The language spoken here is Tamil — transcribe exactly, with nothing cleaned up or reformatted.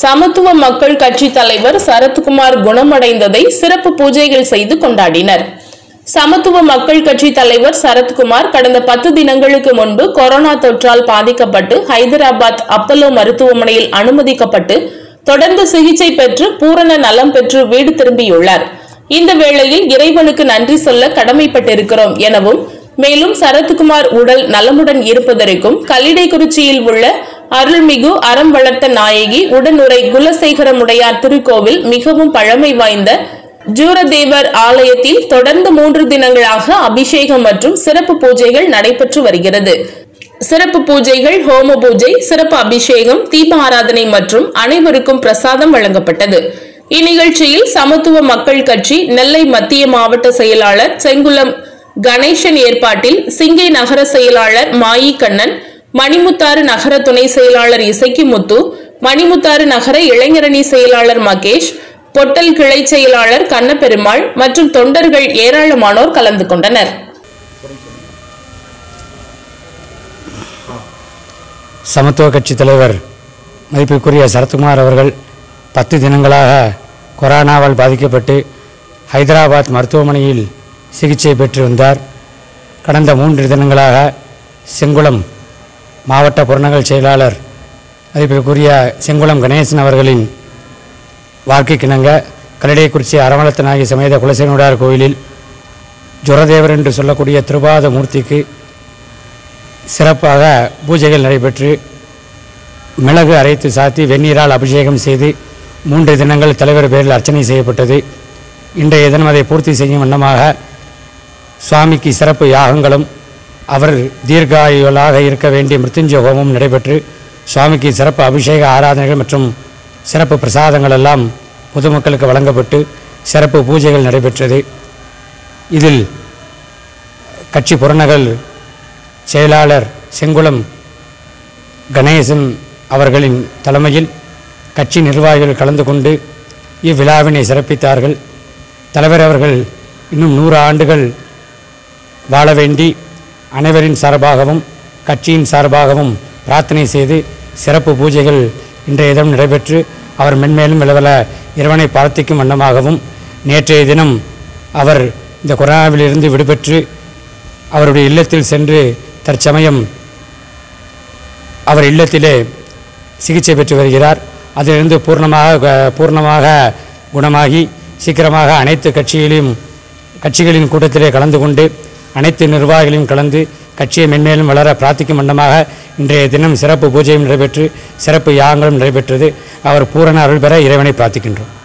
சமத்துவ மக்கள் கட்சி தலைவர் சரத்குமார் குணமடைந்ததை சிறப்பு பூஜைகள் செய்து கொண்டாடினர். சமத்துவ மக்கள் கட்சி தலைவர் சரத்குமார் கடந்த பத்து தினங்களுக்கு முன்பு கொரோனா தொற்றால் பாதிக்கப்பட்டு ஹைதராபாத் அப்பல்லோ மருத்துவமனையில் அனுமதிக்கப்பட்டு தொடர்ந்து சிகிச்சை பெற்று பூரண நலம் பெற்று வீடு திரும்பியுள்ளார். இந்த வேளையில் இறைவனுக்கு நன்றி சொல்ல கடமைப்பட்டிருக்கிறோம் எனவும், மேலும் சரத்குமார் உடல் நலமுடன் இருப்பதற்கும் கல்லிடைக்குறிச்சியில் உள்ள அருள்மிகு அறம் வளர்த்த நாயகி உடனுரை குலசேகரமுடையார் திருக்கோவில் மிகவும் பழமை வாய்ந்த ஜூரதேவர் ஆலயத்தில் தொடர்ந்து மூன்று தினங்களாக அபிஷேகம் மற்றும் சிறப்பு பூஜைகள் நடைபெற்று வருகிறது. சிறப்பு பூஜைகள், ஹோம பூஜை, சிறப்பு அபிஷேகம், தீப ஆராதனை மற்றும் அனைவருக்கும் பிரசாதம் வழங்கப்பட்டது. இந்நிகழ்ச்சியில் சமத்துவ மக்கள் கட்சி நெல்லை மத்திய மாவட்ட செயலாளர் செங்குளம் கணேசன் ஏற்பாட்டில் சிங்கை நகர செயலாளர் மாயி கண்ணன், மணிமுத்தாறு நகர துணை செயலாளர் இசைக்குமுத்து, மணிமுத்தாறு நகர இளைஞரணி செயலாளர் மகேஷ், பொட்டல் கிளை செயலாளர் கண்ணபெருமாள் மற்றும் தொண்டர்கள் ஏராளமானோர் கலந்து கொண்டனர். சமத்துவ கட்சி தலைவர் மதிப்பிற்குரிய சரத்குமார் அவர்கள் பத்து தினங்களாக கொரோனாவால் பாதிக்கப்பட்டு ஹைதராபாத் மருத்துவமனையில் சிகிச்சை பெற்று வந்தார். கடந்த மூன்று தினங்களாக செங்குளம் மாவட்ட புறநகல் செயலாளர் மதிப்பிற்குரிய செங்குளம் கணேசன் அவர்களின் வார்க்கைக்கிணங்க கல்லிடைக்குறிச்சி அறவளத்த நாயகி சமேத குலசேகரமுடையார் கோயிலில் ஜுரதேவர் என்று சொல்லக்கூடிய திருபாத மூர்த்திக்கு சிறப்பாக பூஜைகள் நடைபெற்று மிளகு அரைத்து சாத்தி வெந்நீரால் அபிஷேகம் செய்து மூன்று தினங்கள் தலைவர் பேரில் அர்ச்சனை செய்யப்பட்டது. இன்றைய தினம் அதை பூர்த்தி செய்யும் வண்ணமாக சுவாமிக்கு சிறப்பு யாகங்களும் அவர் தீர்காயுளாக இருக்க வேண்டிய மிருத்யுஞ்சய ஹோமம் நடைபெற்று சுவாமிக்கு சிறப்பு அபிஷேக ஆராதனைகள் மற்றும் சிறப்பு பிரசாதங்கள் எல்லாம் பொதுமக்களுக்கு வழங்கப்பட்டு சிறப்பு பூஜைகள் நடைபெற்றது. இதில் கட்சி புறநகல் செயலாளர் செங்குளம் கணேசன் அவர்களின் தலைமையில் கட்சி நிர்வாகிகள் கலந்து கொண்டு இவ்விழாவினை சிறப்பித்தார்கள். தலைவர் அவர்கள் இன்னும் நூறு ஆண்டுகள் வாழ வேண்டி அனைவரின் சார்பாகவும் கட்சியின் சார்பாகவும் பிரார்த்தனை செய்து சிறப்பு பூஜைகள் இன்றைய தினம் நடைபெற்று அவர் மென்மேலும் விளவல இறைவனை பிரார்த்திக்கும் வண்ணமாகவும், நேற்றைய தினம் அவர் இந்த கொரோனாவிலிருந்து விடுபெற்று அவருடைய இல்லத்தில் சென்று தற்சமயம் அவர் இல்லத்திலே சிகிச்சை பெற்று வருகிறார். அதிலிருந்து பூர்ணமாக பூர்ணமாக குணமாகி சீக்கிரமாக அனைத்து கட்சிகளையும் கட்சிகளின் கூட்டத்திலே கலந்து கொண்டு அனைத்து நிர்வாகிகளையும் கலந்து கட்சியை மென்மேலும் வளர பிரார்த்திக்கும் வண்ணமாக இன்றைய தினம் சிறப்பு பூஜையும் நடைபெற்று சிறப்பு யாகங்களும் நடைபெற்றது. அவர் பூரண அருள் பெற இறைவனை பிரார்த்திக்கின்றோம்.